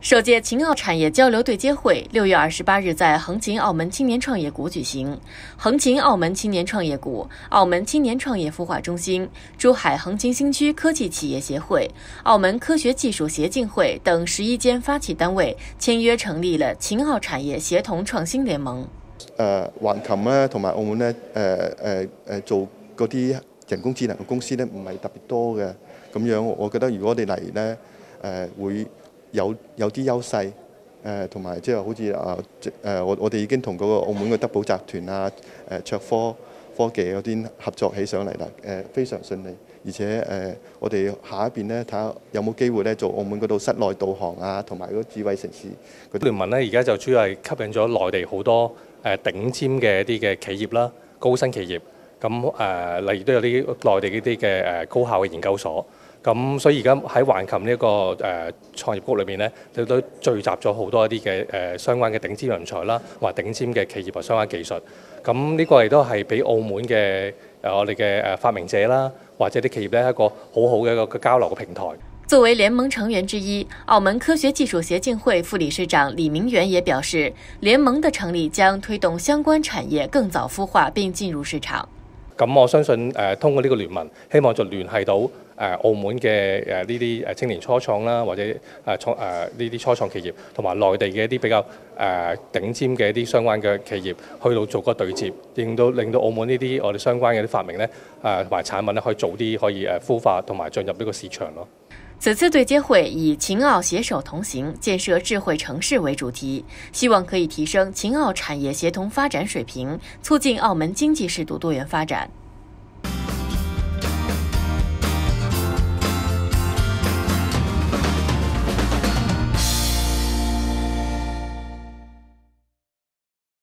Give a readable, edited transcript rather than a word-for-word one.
首届秦澳产业交流对接会6月28日在横琴澳门青年创业谷举行。横琴澳门青年创业谷、澳门青年创业孵化中心、珠海横琴新区科技企业协会、澳门科学技术协进会等11间发起单位签約成立了秦澳產業協同創新聯盟。 橫琴咧同埋澳門咧做嗰啲人工智能嘅公司咧唔係特別多嘅，咁樣我覺得如果我哋嚟咧會有啲優勢，同埋即係好似我哋已經同嗰個澳門嘅德寶集團啊、卓科技嗰啲合作起上嚟啦，非常順利，而且我哋下一邊咧睇下有冇機會咧做澳門嗰度室內導航啊，同埋嗰個智慧城市嗰啲聯盟咧，而家就主要係吸引咗內地好多頂尖嘅一啲嘅企業啦、高新企業，咁例如都有啲內地嗰啲嘅高校嘅研究所。咁所以而家喺橫琴呢個創業谷裏面咧，都聚集咗好多一啲嘅相關嘅頂尖人才啦，或頂尖嘅企業或相關技術。咁呢個亦都係俾澳門嘅我哋嘅發明者啦，或者啲企業咧一個好好嘅一個交流嘅平台。 作為聯盟成員之一，澳門科學技術協進會副理事長李明遠也表示，聯盟的成立將推動相關產業更早孵化並進入市場。 咁我相信通過呢個聯盟，希望就聯繫到澳門嘅呢啲青年初創啦，或者呢啲初創企業，同埋內地嘅一啲比較頂尖嘅一啲相關嘅企業，去到做個對接，令到澳門呢啲我哋相關嘅啲發明咧同埋產品咧，可以早啲可以孵化同埋進入呢個市場咯。 此次對接會以秦澳攜手同行，建設智慧城市為主題，希望可以提升秦澳產業協同發展水平，促進澳門經濟適度多元發展。